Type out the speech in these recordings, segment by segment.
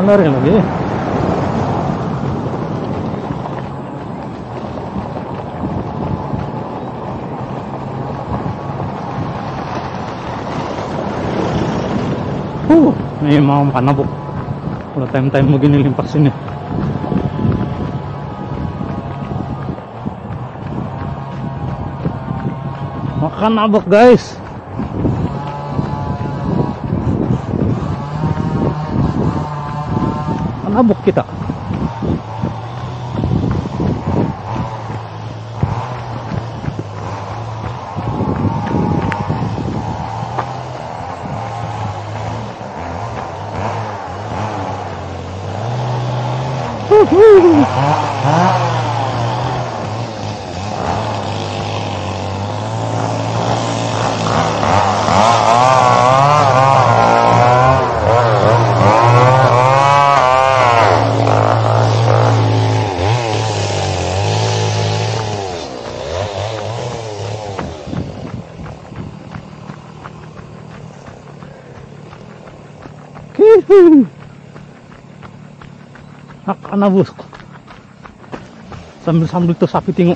lari lagi. Ini mau makan nabok. Kalau time-time begini limpas sini. Makan nabok guys. Makan nabok kita. Makan abus. Sambil tuh sapi tengok.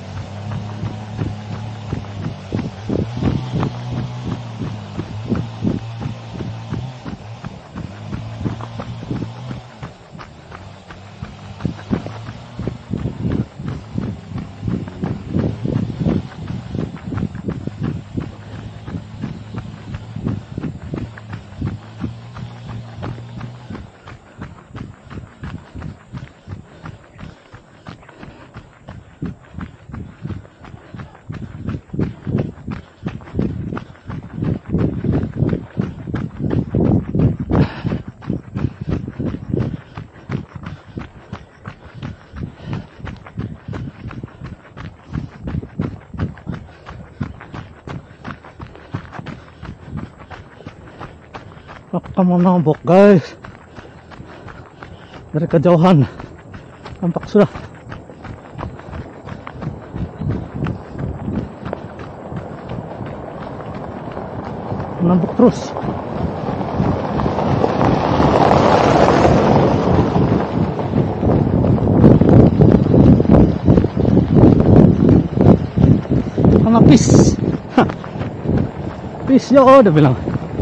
Kita mau nabok guys. Dari kejauhan nampak sudah. Nabok terus. Sama pis. Pis ya udah bilang.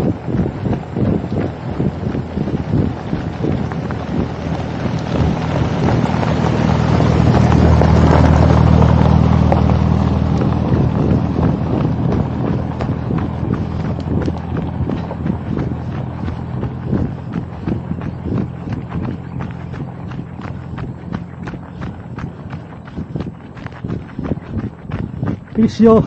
Peace yo.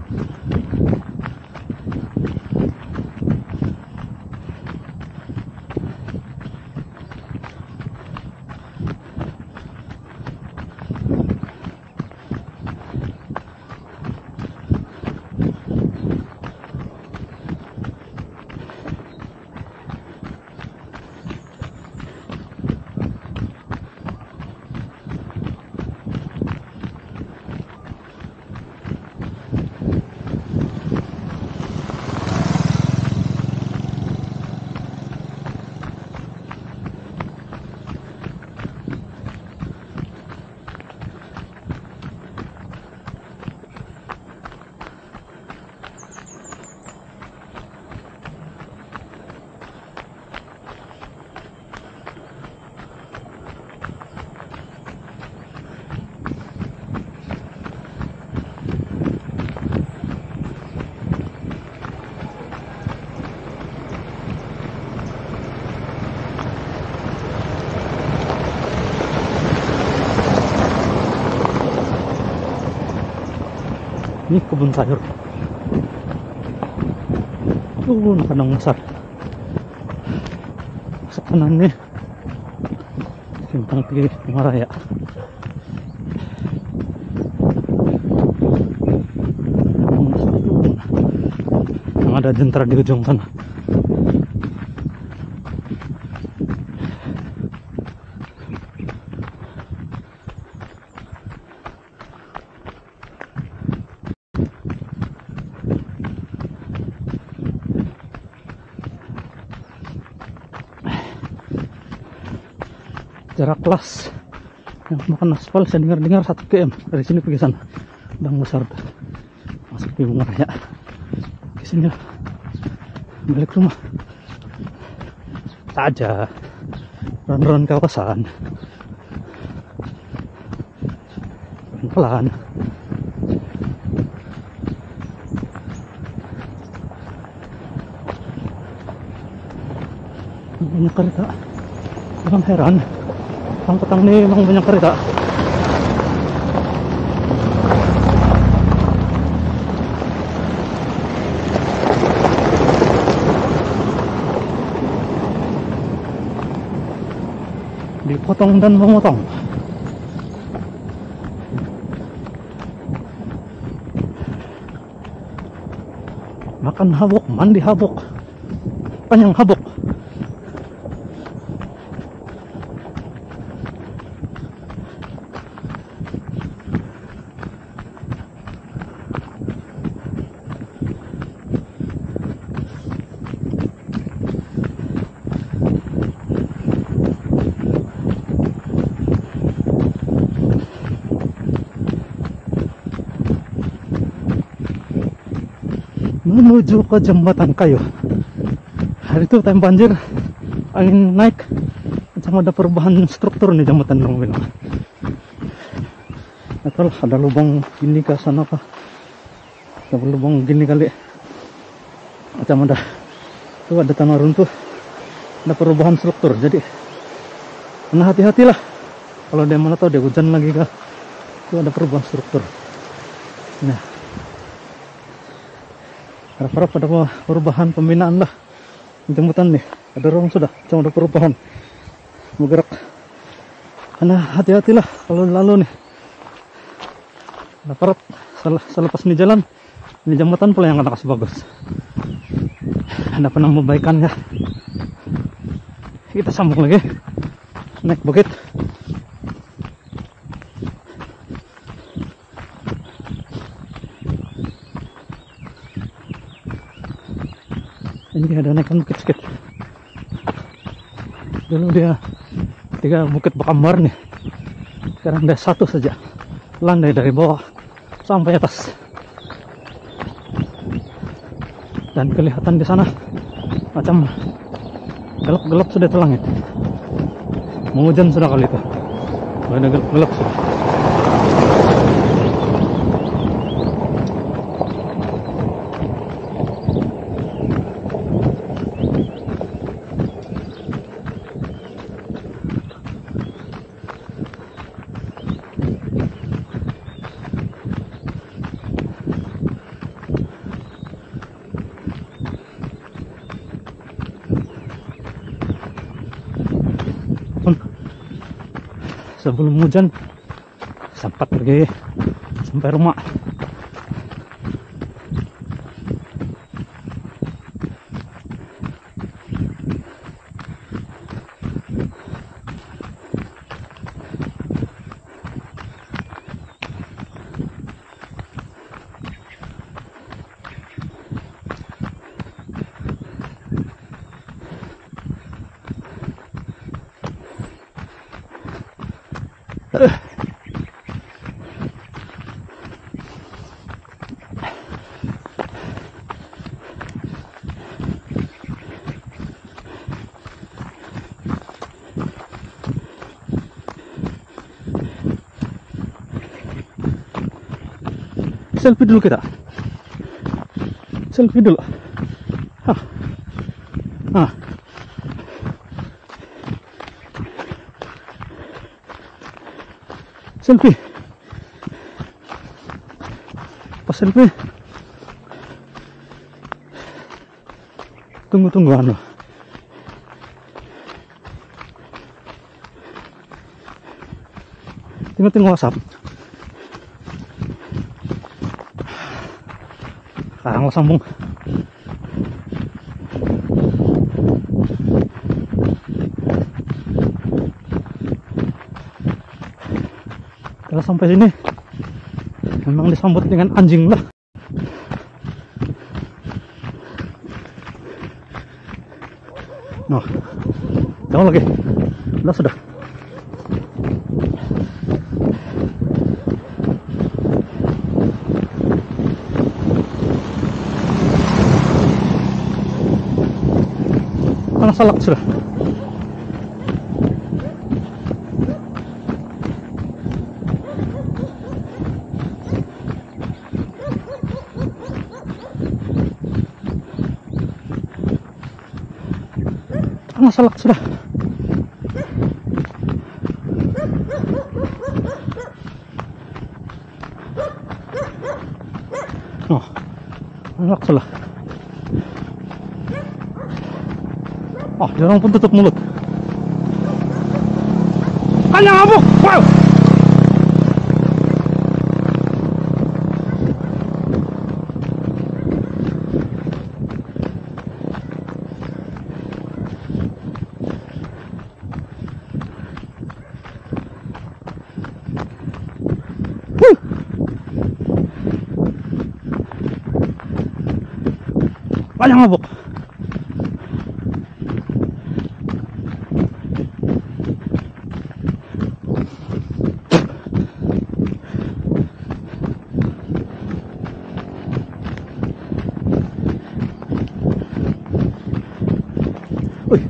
Ini kebun sayur. Padang besar. Kanan nih simpang kiri Maraya. Yang ada jentera di ujung sana. jarak kelas yang makan aspal saya dengar 1 km dari sini pergi sana. Bang besar tuh. Masuk di Bunga Raya. Ke sini lah. Balik rumah. Saja. Ron-ron kawasan. Pelan-pelan. Banyak kereta. Jangan heran. Petang-petang nih emang banyak kereta. Dipotong dan memotong. Makan habuk, mandi habuk, panjang habuk. Menuju ke jembatan kayu. Hari itu time banjir, angin naik, macam ada perubahan struktur nih jembatan dong bilang. Atau ada lubang gini ke sana kah? Ada lubang gini kali. Macam ada tuh ada tanah runtuh, ada perubahan struktur. Jadi nah hati-hatilah kalau dia mana tahu dia hujan lagi kah? Itu ada perubahan struktur. Nah, harap-harap ada perubahan pembinaan lah jemputan nih. Ada orang sudah cuma ada perubahan bergerak. Karena hati-hatilah kalau lalu nih. Harap selepas ini jalan ini jembatan pula yang akan kasih bagus. Ada penambahbaikan ya. Kita sambung lagi naik bukit. Ini ada naikan bukit sedikit. Dulu dia 3 bukit Bakambar nih. Sekarang ada 1 saja. Landai dari bawah sampai atas. Dan kelihatan di sana macam gelap-gelap sudah itu langit. Mau hujan sudah kali itu. Ada gelap-gelap sudah. Sebelum hujan sempat pergi sampai rumah. Selfie dulu kita. Selfie dulu. Selfie. Pas selfie. Tunggu anu. Tengok WhatsApp. Sekarang sambung. Kalau sampai sini memang disambut dengan anjing lah. Nah, jauh lagi. Sudah. Mana salak sudah? Mana salak sudah? Oh, salak sudah. Oh, dia orang pun tutup mulut. Hanya ngamuk! Wow! Banyak ngamuk. Wih,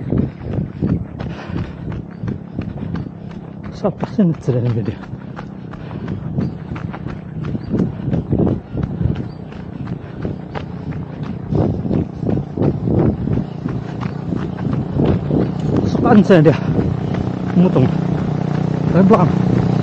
siapa sih yang sudah video? Sepan saya dia, mutung, dari belakang.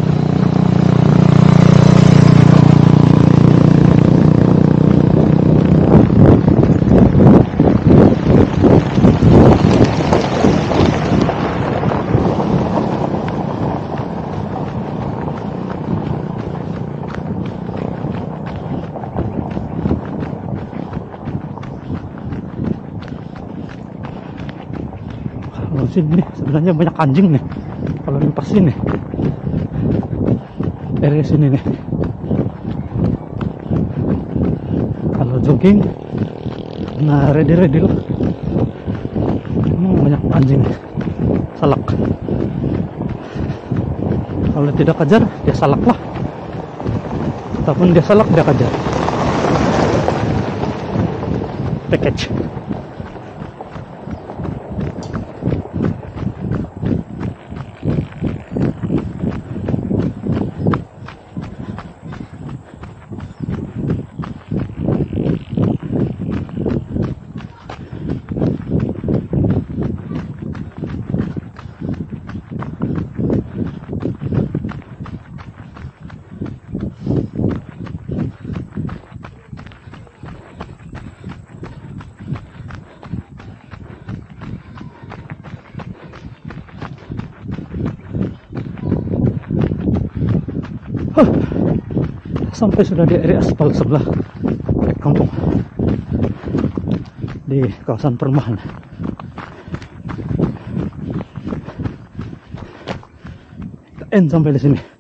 Kalau sini sebenarnya banyak anjing nih. Kalau di pas sini, area sini nih. Kalau jogging, nah ready lah. Banyak anjing, salak. Kalau tidak kejar, dia salak lah. Ataupun dia salak, dia kejar. Package. Sampai sudah di area aspal sebelah kampung, di kawasan perumahan. Kita end sampai di sini.